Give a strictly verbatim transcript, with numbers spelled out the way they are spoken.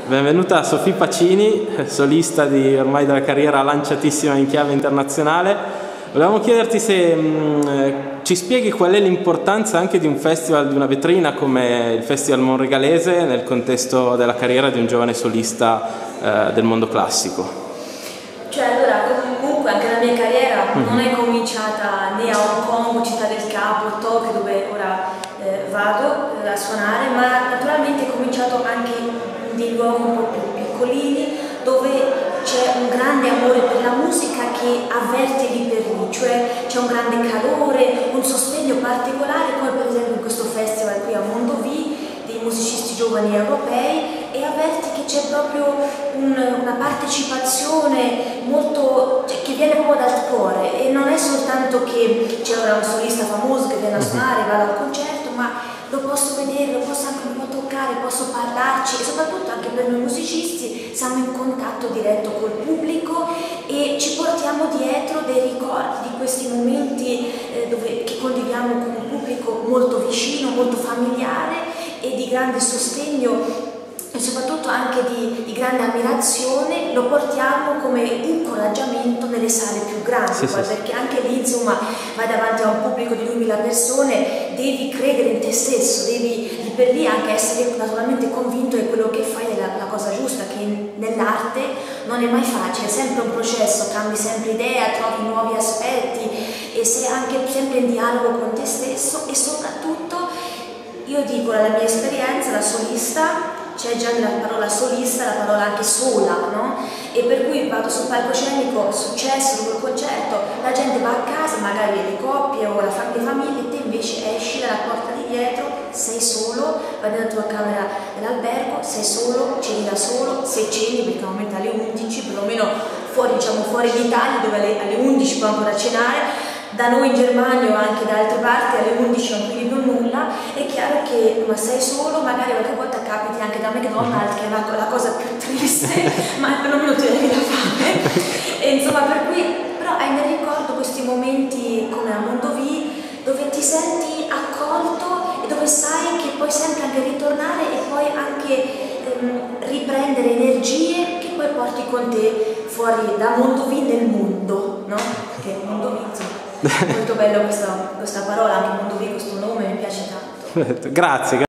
Benvenuta Sofì Pacini, solista di ormai della carriera lanciatissima in chiave internazionale. Volevamo chiederti se mh, ci spieghi qual è l'importanza anche di un festival, di una vetrina come il Festival Monregalese nel contesto della carriera di un giovane solista eh, del mondo classico. Cioè, allora, comunque anche la mia carriera mm-hmm. non è cominciata né a Hong Kong, Città del Capo, Tokyo, dove ora eh, vado eh, a suonare, ma naturalmente è cominciato anche dei luoghi un po' più piccolini, dove c'è un grande amore per la musica che avverte lì per lì, cioè c'è un grande calore, un sostegno particolare, come per esempio in questo festival qui a Mondovì, dei musicisti giovani europei, e avverti che c'è proprio un, una partecipazione molto, cioè, che viene proprio dal cuore, e non è soltanto che c'è ora un solista famoso che viene a suonare, va al concerto, ma lo posso vedere, lo posso anche un po' toccare, posso parlarci, e soprattutto anche per noi musicisti siamo in contatto diretto col pubblico e ci portiamo dietro dei ricordi di questi momenti eh, dove, che condividiamo con un pubblico molto vicino, molto familiare e di grande sostegno, e soprattutto anche di, di grande ammirazione. Lo portiamo come incoraggiamento nelle sale più grandi, sì, poi, sì, perché anche lì insomma vai davanti a un pubblico di duemila persone, devi credere in te stesso, devi lì per lì anche essere naturalmente convinto che quello che fai è la, la cosa giusta, che nell'arte non è mai facile, è sempre un processo, cambi sempre idea, trovi nuovi aspetti e sei anche sempre in dialogo con te stesso. E soprattutto io dico, la mia esperienza da solista, c'è già nella parola solista la parola anche sola, no? E per cui vado sul palcoscenico, successo, dopo il concerto, la gente va a casa, magari le coppie o la fam- le famiglie, e te invece esci dalla porta di dietro, sei solo, vai nella tua camera dell'albergo, sei solo, ceni da solo, se ceni, perché normalmente alle undici, perlomeno fuori, diciamo, fuori d'Italia, dove alle, alle undici puoi ancora cenare. Da noi in Germania o anche da altre parti alle undici non più non nulla. È chiaro che ma sei solo, magari qualche volta capiti anche da McDonald's, che è la, la cosa più triste, ma perlomeno ti levi la fame. E insomma, per cui, però hai nel ricordo questi momenti come a Mondovì, dove ti senti accolto e dove sai che puoi sempre anche ritornare e poi anche ehm, riprendere energie che poi porti con te fuori da Mondovì nel mondo, no? Perché Mondovì, insomma, molto bello questa, questa parola, anche Mondovì, questo nome mi piace tanto. Grazie.